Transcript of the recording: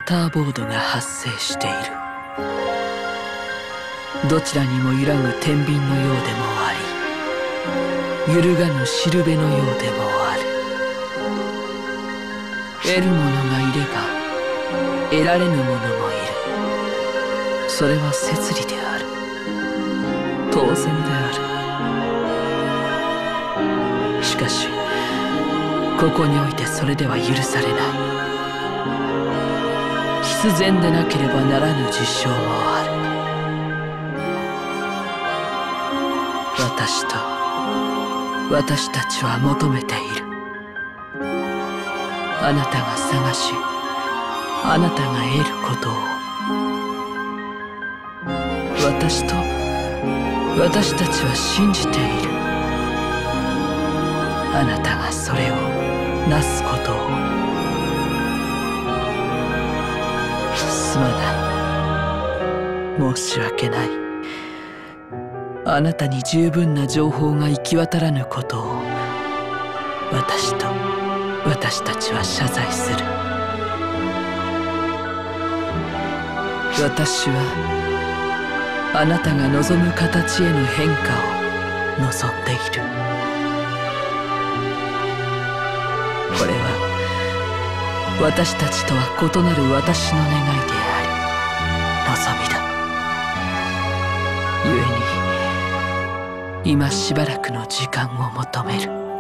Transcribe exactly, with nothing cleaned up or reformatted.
ターボードが発生している。どちらにも揺らぐ天秤のようでもあり、揺るがぬしるべのようでもある。得る者がいれば得られぬ者もいる。それは摂理である。当然である。しかしここにおいてそれでは許されない。必然でなければならぬ事象もある。私と私たちは求めている。あなたが探し、あなたが得ることを。私と私たちは信じている。あなたがそれをなすことを。すまない。申し訳ない。あなたに十分な情報が行き渡らぬことを私と私たちは謝罪する。私はあなたが望む形への変化を望んでいる。これは私たちとは異なる私の願いであり望みだ。故に今しばらくの時間を求める。